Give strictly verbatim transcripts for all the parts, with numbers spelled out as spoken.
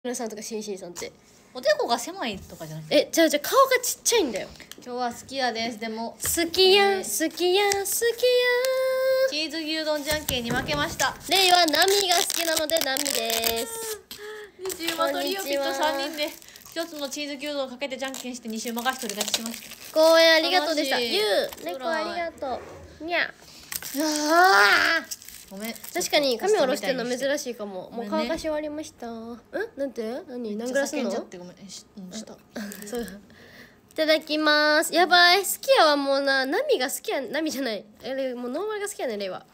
皆さんとかシンシンさんって。 おでこが狭いとかじゃなくて。 え、じゃあじゃあ顔がちっちゃいんだよ。 今日は好きやです。でも好きや、好きや、好きや。 チーズ牛丼じゃんけんに負けました。 レイはナミが好きなのでナミです。 西馬とリオピとさんにんで一つのチーズ牛丼をかけてじゃんけんして西馬が一人勝ちしました。 公演ありがとうでした。ゆう、猫ありがとう。にゃ。 あごめん。 確かに髪下ろしてるの珍しいかも。もう乾かし終わりました。うん？なんて？何？何グラスの？ 叫んじゃってごめん。し、うん、した。 そう。いただきます。やばい。好きやわもうな。ナミが好きや。ナミじゃない。あれもうノーマルが好きやねレイは。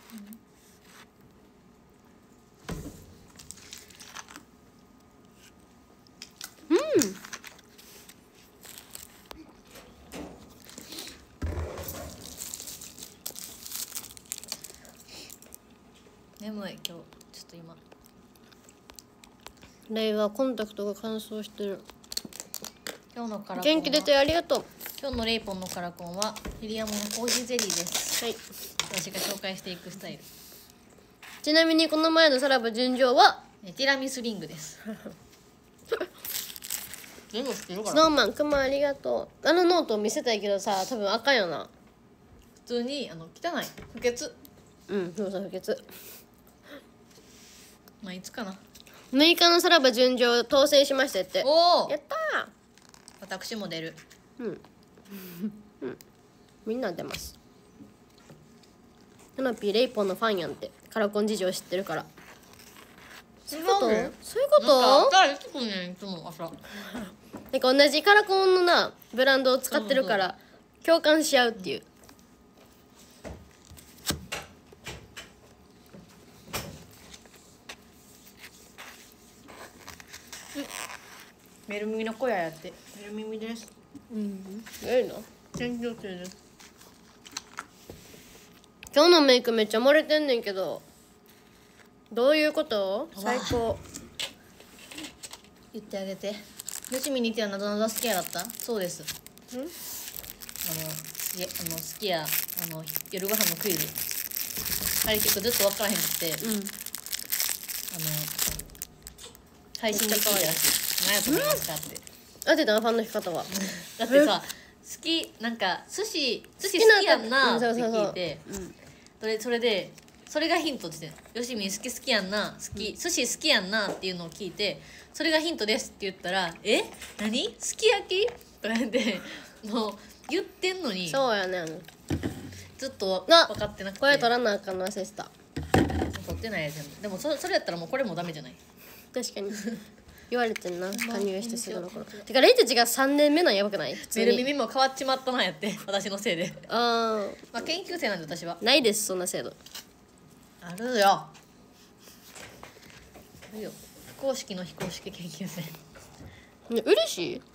うん。 眠い今日ちょっと今。 レイはコンタクトが乾燥してる。 今日のカラコンは元気出てありがとう。 今日のレイポンのカラコンはヒリアモのコーヒーゼリーです。 はい。 私が紹介していくスタイル。 ちなみにこの前のさらば純情はティラミスリングです。全部知ってるから。 スノーマンくまありがとう。あのノートを見せたいけどさ多分あかんよな。 普通にあの汚い不潔。 うんそうそう不潔。 まあいつかな。 むいかのさらば純情当選しましたって。 おお。 やったー。 私も出る。 うん。うん。みんな出ます。ハナピーレイポンのファンやんってカラコン事情知ってるから。そういうこと？そういうこと？ なんかいつもねいつも朝。 なんか同じカラコンのなブランドを使ってるから共感し合うっていう。 メルミの小屋やってメルミミです。 うんええの研究生です。 今日のメイクめっちゃ漏れてんねんけどどういうこと？最高。 言ってあげて。よしみにてはなぞなぞ好きやだった？そうです。 ん？ あのいやあの好きやあの夜ご飯のクイズあれ結構ずっと分からへんくて、 うん。 あの配信で聞いたらしい。何やと思いますかって。 当てたのファンの引き方は。 だってさ好きなんか寿司寿司好きやんなって聞いて、それそれでそれがヒントってよしみ好き好きやんな好き、うん、寿司好きやんなっていうのを聞いてそれがヒントですって言ったらえ何すき焼きとか言ってもう言ってんのにそうやねんずっと分かってなくてこれ取らなあかんの忘れてた。 取ってないや全部でも そ, それやったらもうこれもダメじゃない。 確かに言われてんな加入してすぐの頃てかレイたちがさんねんめなんやばくない？普通にメル耳も変わっちまったなやって私のせいでああまあ研究生なんで私はないですそんな制度。 あるよあるよ非公式の非公式研究生。 ね嬉しい？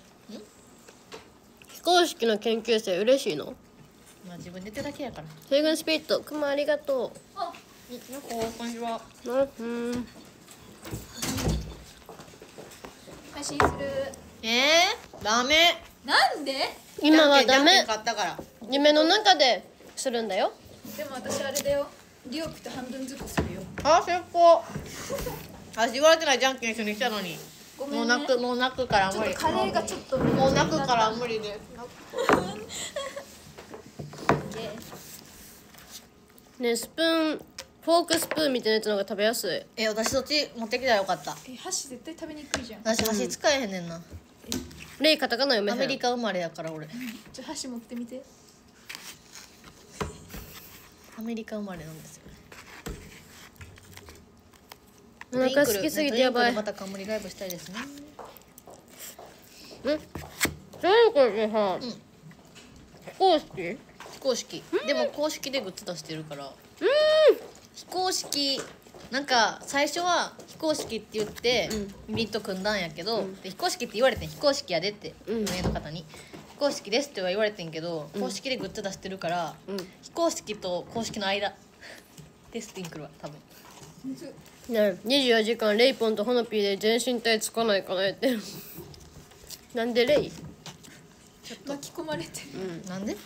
非公式の研究生嬉しいの？ まあ自分で言ってるだけやから。 西軍スピリットくまありがとう。 あよここんにちは。 うん配信する。 えー、ダメ。 なんで？ 今はダメ。 じゃんけん買ったから夢の中でするんだよ。 でも私あれだよ。リオピと半分ずつするよ。 あ成功。私言われてないじゃんけん一緒にしたのに。 ごめんね。 もう泣くもう泣くから無理。 ちょっとカレーがちょっともう泣くから無理です。 ねスプーンフォークスプーンみたいなやつの方が食べやすい。 え私そっち持ってきたらよかった。 え箸絶対食べにくいじゃん。 私箸使えへんねんな。 レイカタカナ読めへん。 アメリカ生まれやから俺。 ちょ箸持ってみて。 アメリカ生まれなんですよ。 お腹好きすぎてやばい。 また冠ライブしたいですね。 うん。何これさ。非公式？ 非公式。でも公式でグッズ出してるから。非公式なんか最初は非公式って言ってユニット組んだんやけど、で非公式って言われてん非公式やでって運営の方に非公式ですっては言われてんけど、公式でグッズ出してるから、非公式と公式の間でスティンクルは多分。 ねにじゅうよじかんレイポンとホノピーで全身体つかないかなってなんでレイ？ ちょっと巻き込まれてる。 うん、なんで？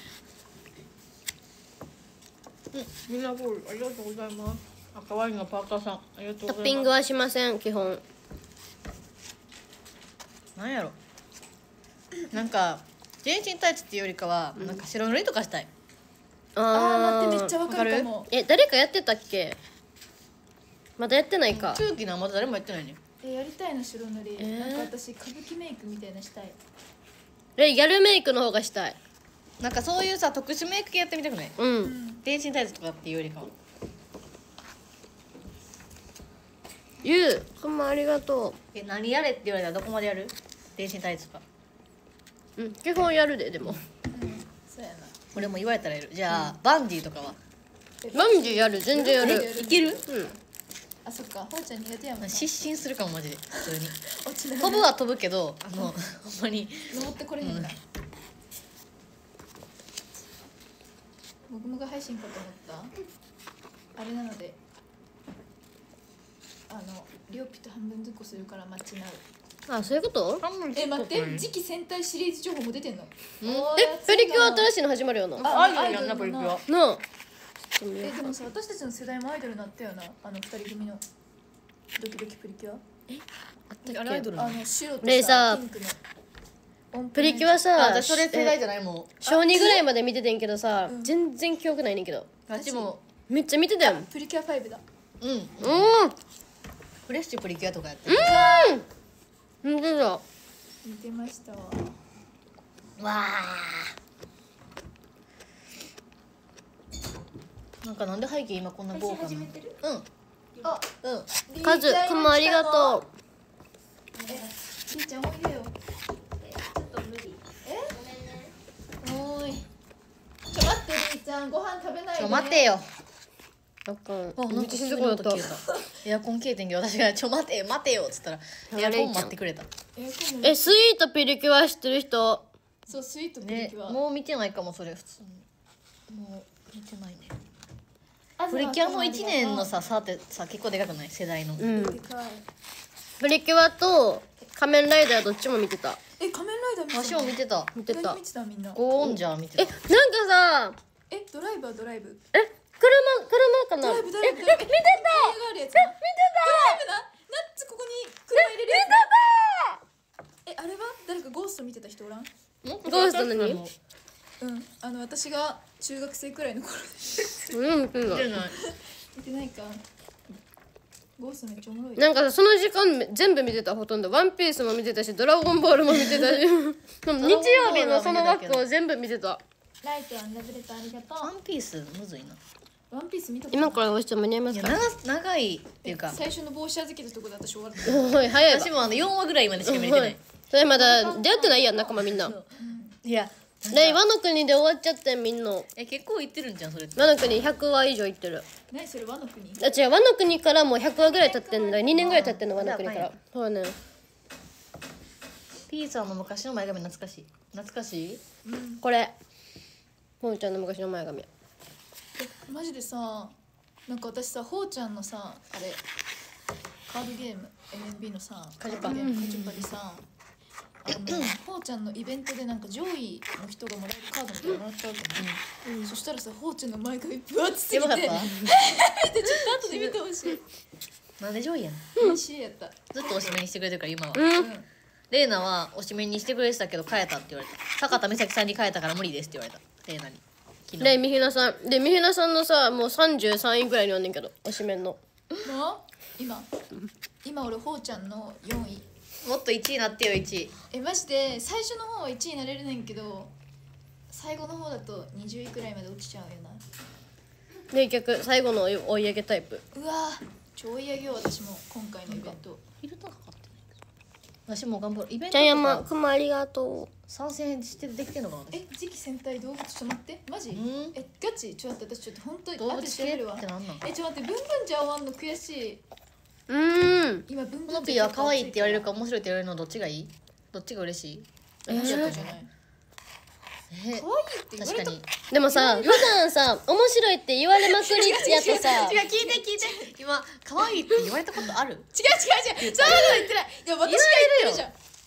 うん、みんなボールありがとうございます。赤ワインのパーカーさんありがとうございます。 トッピングはしません基本。 なんやろなんか全身タイツっていうよりかは、なんか白塗りとかしたい。 あー待ってめっちゃゃわかるかも。 え誰かやってたっけ？まだやってないか。 中期のはまだ誰もやってないね。 えやりたいの白塗り、 えーなんか私歌舞伎メイクみたいなしたい。 えギャルメイクの方がしたい。 なんかそういうさ特殊メイク系やってみたくない？ う。 うんん全身タイツとかっていうよりかは。 ゆうくんもありがとえ何やれって言われたらどこまでやる？全身タイツとか。 う。うん基本やるででも。 うんそうやな。 俺も言われたらやる。じゃあ、バンジーとかはバンジーやる全然やる。 いける？ うん。 あそっかほうちゃん苦手やもんな。 失神するかもマジで普通に。 落ちない飛ぶは飛ぶけどあのほんまに登ってこれへんな、 うんもぐもぐ配信かと思ったあれなのであのリオピと半分ずっこするから待ちなう。 あそういうこと？ え待って次期戦隊シリーズ情報も出てんの？ うんおーえプリキュアやついな新しいの始まるよな。 あアイドルやんなプリキュア。 なあ。ちょっと見よえうでもさ私たちの世代もアイドルになったよなあの二人組のドキドキプリキュアあれアイドルなの？ あの白とねえささピンクの音符のプリキュアあさ私それ世代じゃないもん。 小にぐらいまで見ててんけどさ、 うん全然記憶ないねんけどあっちもめっちゃ見てたよ。 プリキュアファイブだ。 うんうんフレッシュプリキュアとかやってる。 見てた。 見てましたわ。 わーなんかなんで背景今こんな豪華なの？うんあうんカズくんもありがとえりーちゃんおいでよ。おーいちょ待ってりーちゃんご飯食べないで。 ちょ待てよ。 う。あかん。 あなんか静かになった。エアコン消えてんけど私がちょ待て待てよっつったらエアコン待ってくれた。 えー今度えスイートピリキュア知ってる人？ そうスイートプリねキュア。 もう見てないかもそれ普通にもう見てないね。 あずプリキュアのあいちねんのさ差ってさ結構でかくない世代の。 うんでかい。 プリキュアと仮面ライダーどっちも見てた。 え仮面ライダー見て私も見てた。 見てた何見てたみんな。 ゴーオンジャー見てえた。 なんかさえドライバードライブ。 え車車かな？ ドライブドライブえドライブ。 え見てた。 タイヤがあるやつな。ドライブな。ナッツここに車入れるやつな。えあれは誰かゴースト見てた人おらん？ ゴゴースト何うんあの私が中学生くらいの頃でうん見てた。 見てない。 見てないか。ゴーストめっちゃおもろい。 なんかさその時間全部見てたほとんど。ワンピースも見てたしドラゴンボールも見てたしでも日曜日のその枠を全部見てた。 ライトアンラブレターありがとワンピースむずいな。 う。ワンピース見たこと今から押しても間に合いまいやすか？ 長長いっていうか最初の帽子預けたとこで私終わった。 おい早いわ。 私もあのよんわぐらいまでしか見れてない。 それまだ出会ってないやん仲間みんな。 いやでワノ国で終わっちゃってんみんな。 え結構いってるんじゃんそれって。 ワノ国ひゃくわ以上いってる。 何それ和の国？ あ違うワノ国からもうひゃくわぐらい経ってんだ。にねんぐらい経ってんのワノ国から。そうね。 ピーさんの昔の前髪懐かしい。懐かしい？ これほうちゃんの昔の前髪。 えマジでさなんか私さほうちゃんのさあれカードゲーム エムエヌビー のさカードゲームカチュパでさあのほうちゃんのイベントでなんか上位の人がもらえるカードみたいなのもらったわけ、うん、そしたらさほうちゃんの前髪分厚すぎてやばかった？ でちょっと後で見てほしい。 なんで上位やん。 嬉しいやった。 ずっとおしめにしてくれてるから今は。 うん。 うんレイナはおしめにしてくれてたけど変えたって言われた。坂田美咲さんに変えたから無理ですって言われた。レイナに。昨日。 でみひなさんでみひなさんのさもうさんじゅうさんいぐらいにおんねんけどおしめんの。 もう今今俺ほうちゃんのよんい。 もっといちいになってよいちい。 えマジで最初の方はいちいになれるねんけど最後の方だとにじゅういくらいまで落ちちゃうよな。 で逆最後の追い上げタイプ。 うわー超追い上げよう私も今回のイベント。 フィルターかかってない。私も頑張る。イベントちゃんやまとかくまありがと参戦してできてんのかな私。 え次期戦隊動物ちょっと待ってマジうんえガチちょっと待って私ちょっと本当に動物後で調系べるわってなんなん？ えちょっと待ってブンブンじゃ終わんの悔しい。 う。うーん。 今ブンブンこのピーは可愛いって言われるか面白いって言われるのどっちがいい？どっちが嬉しい？ えー、じゃない可愛いえって言われた。 確かに。 でもさ普段さ面白いって言われまくりやとさ違う聞いて聞いて。今可愛いって言われたことある？ 違う違う違うそういうの言ってない。いや私が言ってるじゃん。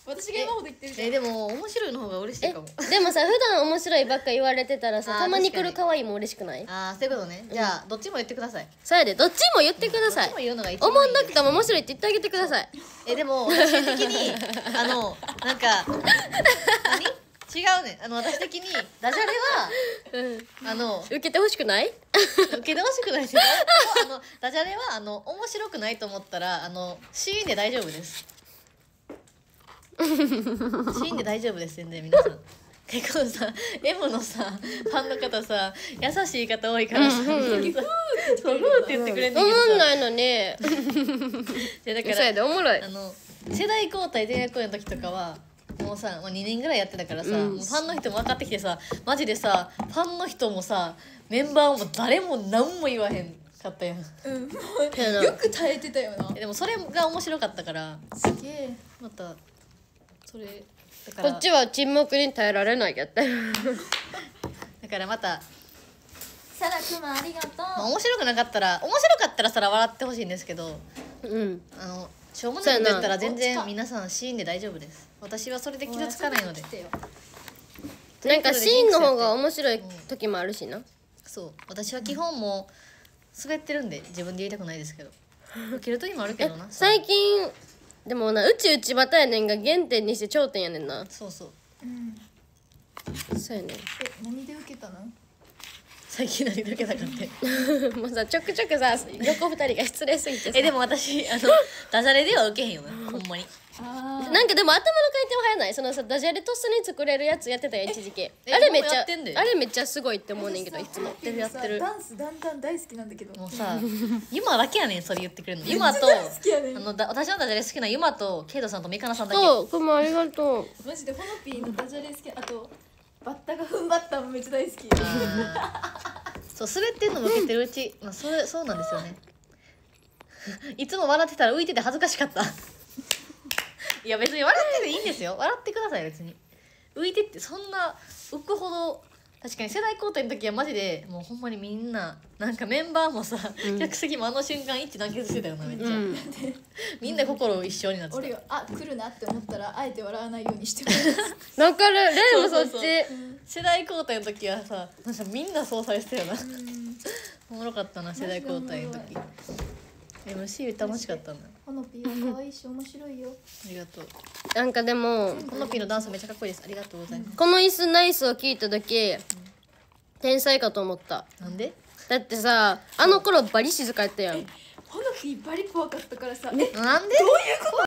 私が今ほど言ってるじゃん。 えでも面白いの方が嬉しいえかも。 でもさ普段面白いばっか言われてたらさあーたまに来確かにる可愛いも嬉しくない？ ああそういうことね。じゃあどっちも言ってください。 そうやでどっちも言ってください。 どっちも言うのが一番いい思んなくても面白いって言ってあげてください。 えでも私的にあのなんか何違うねん。あの私的にダジャレはうんあの受けてほしくない？ 受けてほしくないですよ。あのダジャレはあの面白くないと思ったらあのシーンで大丈夫です。シーンで大丈夫です全然皆さん。結構さ M のさファンの方さ優しい方多いからさ、 うんうんそうふーって言ってくれんねんけどさ、 思んないのに。 でだかそうやらでおもろいあ。の世代交代全学校の時とかはもうさもうにねんぐらいやってたからさ、 うんもうファンの人も分かってきてさマジでさファンの人もさメンバーも誰も何も言わへんかったやん。 うんそうやなよく耐えてたよな。 えでもそれが面白かったからすげえ。 またそれだからこっちは沈黙に耐えられないやったよ。 だからまた、 サラくまありがとう。 まあ、面白くなかったら面白かったらそら笑ってほしいんですけどうん。 あのしょうもないこと言ったら全然そうやな皆さんシーンで大丈夫です。私はそれで傷つかないので。 なんかシーンの方が面白い時もあるしな。 そう私は基本もう滑ってるんで自分で言いたくないですけど受ける時もあるけえどな。 最近でもなうちうちバタやねんが原点にして頂点やねんな。 そうそううん。 そうやねん。 え何で受けたの？ 最近何だけだかってもうさちょくちょくさ横二人が失礼すぎてさえでも私あのダジャレでは受けへんよなほんまに。 あなんかでも頭の回転は早ないそのさダジャレとっさに作れるやつやってたよ一時期えあれめっちゃ今もやってんであれめっちゃすごいって思うねんけどいつもやってるやってるダンスだんだん大好きなんだけど。 もうさユマだけやねんそれ言ってくれるのユマと好きやねんあのだ私のダジャレ好きなユマとケイトさんとミカナさんだけ。 そうくまありがとうマジでホノピーのダジャレ好き。あとバッタが踏ん張ったもめっちゃ大好き。 そう滑ってんのも受けてるうち、まあ、それそうなんですよねいつも笑ってたら浮いてて恥ずかしかったいや別に笑ってていいんですよ笑ってください別に浮いてってそんな浮くほど確かに世代交代の時はマジでもうほんまにみんななんかメンバーもさ、 うん客席もあの瞬間一致団結してたよなめっちゃ、 うんみんな心一緒になってた俺があ来るなって思ったらあえて笑わないようにしてもらう。 わかるレイもそっちそうそうそう世代交代の時はさなんかみんなそうされてたよなおもろかったな世代交代の時 エムシー 楽しかったな。 ホノピーは可愛いし面白いよ。 ありがとう。 なんかでもこのピーのダンスめっちゃかっこいいです。ありがとうございます。 この椅子ナイスを聞いた時天才かと思った。 なんで？ だってさあの頃バリ静かやったやん。 ホノピーバリ怖かったからさ。えなんで？ どういうこと？